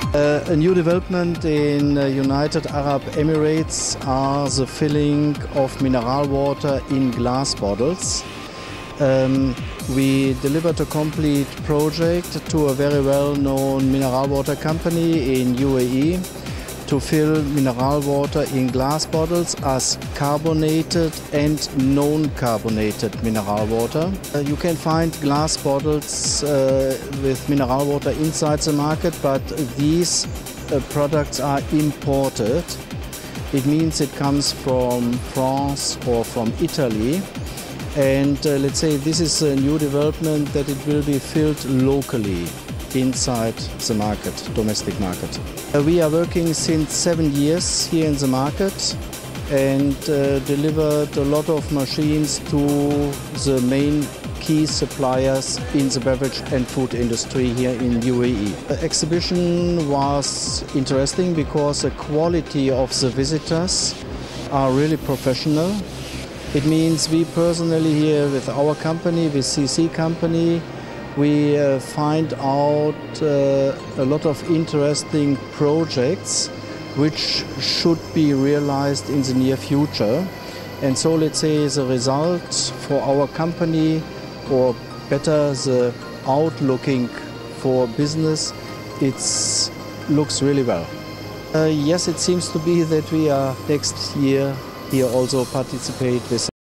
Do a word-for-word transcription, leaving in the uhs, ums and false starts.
Uh, a new development in uh, United Arab Emirates are the filling of mineral water in glass bottles. Um, we delivered a complete project to a very well-known mineral water company in U A E to fill mineral water in glass bottles as carbonated and non-carbonated mineral water. Uh, you can find glass bottles uh, with mineral water inside the market, but these uh, products are imported. It means it comes from France or from Italy. And uh, let's say this is a new development that it will be filled locally inside the market, domestic market. Uh, we are working since seven years here in the market and uh, delivered a lot of machines to the main key suppliers in the beverage and food industry here in U A E. The exhibition was interesting because the quality of the visitors are really professional. It means we personally here with our company, with C C Company, we uh, find out uh, a lot of interesting projects which should be realized in the near future. And so let's say the result for our company, or better the outlooking for business, it looks really well. Uh, yes, it seems to be that we are next year here also participate with